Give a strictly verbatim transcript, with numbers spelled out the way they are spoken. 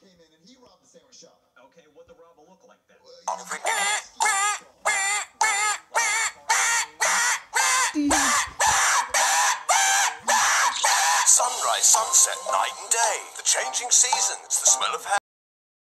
came in and he robbed the sandwich shop. Okay, what'd the robber look like then? Well, you know, Sunrise, sunset, night and day. The changing seasons, the smell of